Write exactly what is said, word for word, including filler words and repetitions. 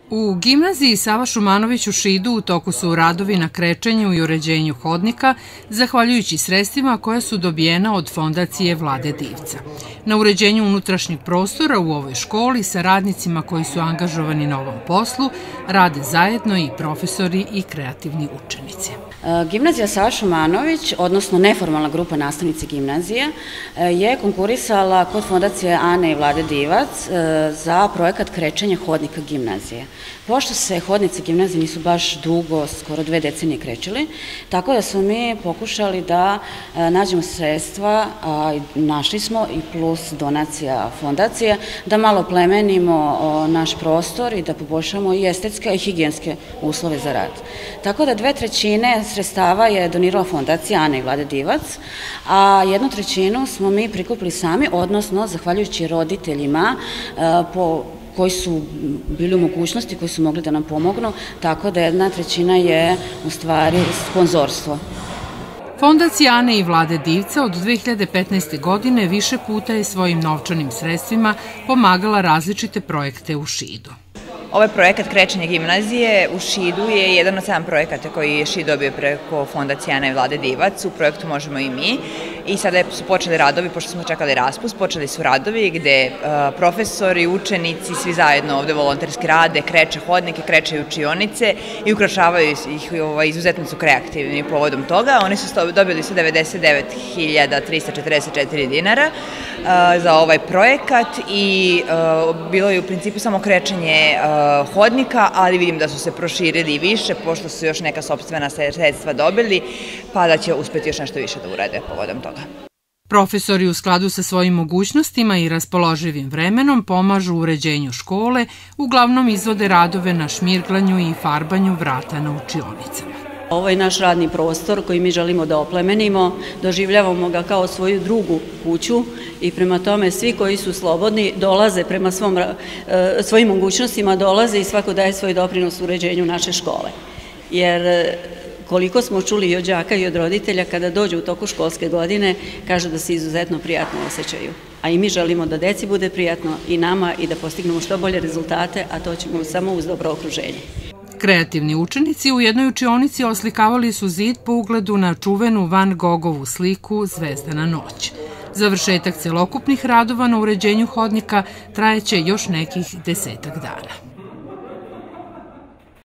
U gimnaziji Sava Šumanović u Šidu u toku su radovi na krečenju i uređenju hodnika, zahvaljujući sredstvima koja su dobijena od fondacije Vlade Divca. Na uređenju unutrašnjeg prostora u ovoj školi sa radnicima koji su angažovani na ovom poslu rade zajedno i profesori i kreativni učenici. Gimnazija Sava Šumanović, odnosno neformalna grupa nastavnice gimnazije, je konkurisala kod fondacije Ane i Vlade Divac za projekat krečenja hodnika gimnazije. Pošto se hodnici gimnazije nisu baš dugo, skoro dve decenije krećili, tako da smo mi pokušali da nađemo sredstva, a našli smo i plus donacija fondacije, da malo plemenimo naš prostor i da poboljšamo i estetske i higijenske uslove za rad. Tako da dve trećine sredstava je donirala fondacija Ane i Vlade Divac, a jednu trećinu smo mi prikupili sami, odnosno zahvaljujući roditeljima po koji su bili u mogućnosti, koji su mogli da nam pomognu, tako da jedna trećina je u stvari sponzorstvo. Fondacija Ane i Vlade Divca od dve hiljade petnaeste. godine više puta je svojim novčanim sredstvima pomagala različite projekte u Šidu. Ovaj projekat Krečenje gimnazije u Šidu je jedan od sedam projekata koji je Šid dobio preko fondacije Ane i Vlade Divac. U projektu Možemo i mi. I sada su počeli radovi, pošto smo čekali raspust, počeli su radovi gde profesori, učenici, svi zajedno ovde volonterski rade, kreče hodnike, kreče učionice i ukrašavaju ih, izuzetno su kreativni povodom toga. Oni su dobili sto devedeset devet hiljada trista četrdeset četiri dinara za ovaj projekat i bilo je u principu samo krečenje hodnika, ali vidim da su se proširili i više, pošto su još neka sopstvena sredstva dobili, pa da će uspeti još nešto više da urade povodom toga. Profesori u skladu sa svojim mogućnostima i raspoloživim vremenom pomažu u uređenju škole, uglavnom izvode radove na šmirglanju i farbanju vrata na učionicama. Ovo je naš radni prostor koji mi želimo da oplemenimo, doživljavamo ga kao svoju drugu kuću i prema tome svi koji su slobodni dolaze prema svom, svojim mogućnostima, dolaze i svako daje svoj doprinos u uređenju naše škole. Jer koliko smo čuli i od đaka i od roditelja, kada dođu u toku školske godine, kažu da se izuzetno prijatno osjećaju. A i mi želimo da deci bude prijatno i nama i da postignemo što bolje rezultate, a to ćemo samo uz dobro okruženje. Kreativni učenici u jednoj učionici oslikavali su zid po ugledu na čuvenu Van Gogovu sliku Zvezdana noć. Završetak celokupnih radova na uređenju hodnika trajeće još nekih desetak dana.